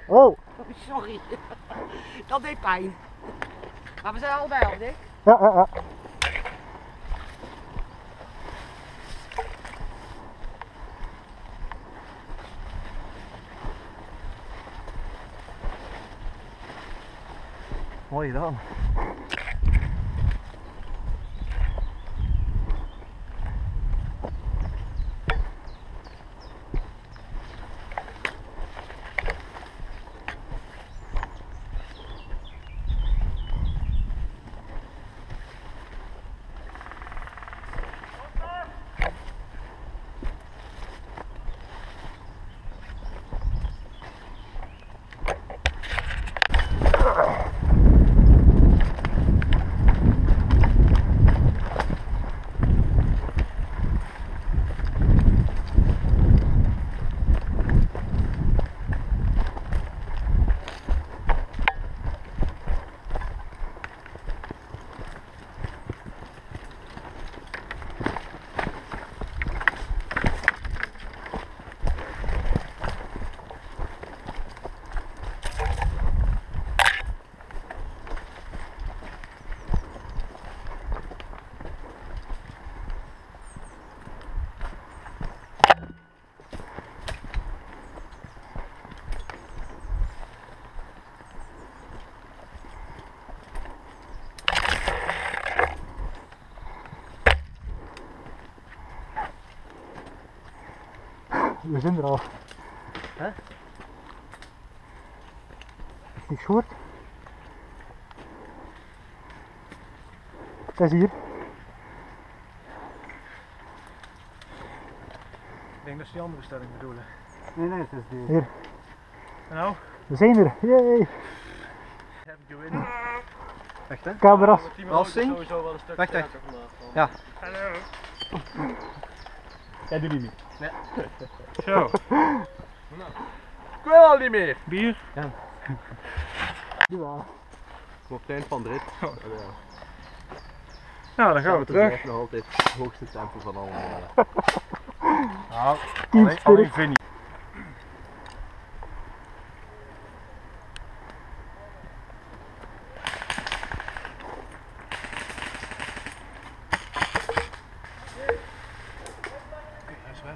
Oh. Sorry. Dat deed pijn. Maar we zijn allebei al, Dick. Ja. Mooi gedaan. We zijn er al. Hè? Is niks gehoord? Het is hier. Ik denk dat ze die andere stelling bedoelen. Nee, het is die. Hier. En nou? We zijn er. Yay. Heb ik gewin. Echt hè? Camera's. Wassing? Sowieso wel een stuk Wacht, sterker vandaag. Ja. Hallo. Jij doet niet meer. Nee. Zo. Ik wil al niet meer. Bier? Ja. Op het eind van de rit. Nou, dan gaan we Het terug. blijft nog altijd het hoogste tempo van allemaal. Nou, Team alleen spirit. Vinnie. Hij is weg.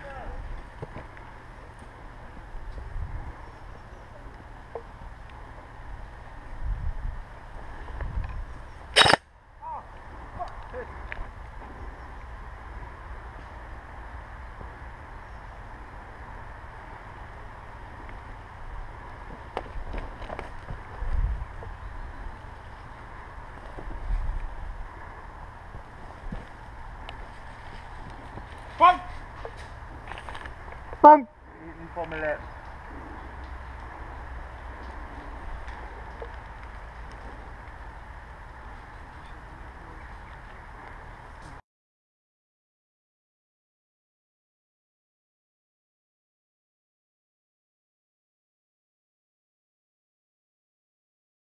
Bang! Niet van mijn lip.